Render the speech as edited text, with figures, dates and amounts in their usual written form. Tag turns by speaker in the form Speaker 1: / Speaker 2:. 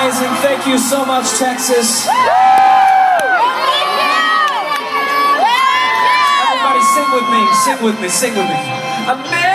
Speaker 1: amazing. Thank you so much, Texas. Everybody sing with me, sing with me, sing with me. America!